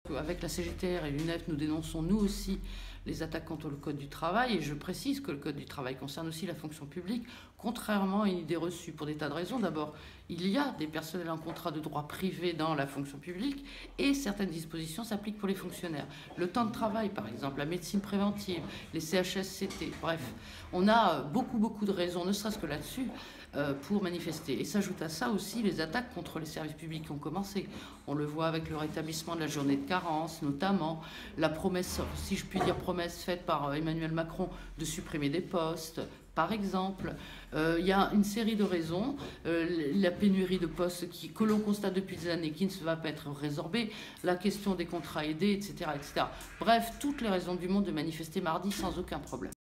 Avec la CGTR et l'UNEF, nous dénonçons nous aussi les attaques contre le Code du travail, et je précise que le Code du travail concerne aussi la fonction publique, contrairement à une idée reçue pour des tas de raisons. D'abord, il y a des personnels en contrat de droit privé dans la fonction publique, et certaines dispositions s'appliquent pour les fonctionnaires. Le temps de travail, par exemple, la médecine préventive, les CHSCT, bref, on a beaucoup de raisons, ne serait-ce que là-dessus, pour manifester. Et s'ajoute à ça aussi les attaques contre les services publics qui ont commencé. On le voit avec le rétablissement de la journée de carence, notamment la promesse, si je puis dire, promesse faite par Emmanuel Macron de supprimer des postes, par exemple. Il y a une série de raisons. La pénurie de postes que l'on constate depuis des années, qui ne va pas être résorbée, la question des contrats aidés, etc., etc. Bref, toutes les raisons du monde de manifester mardi sans aucun problème.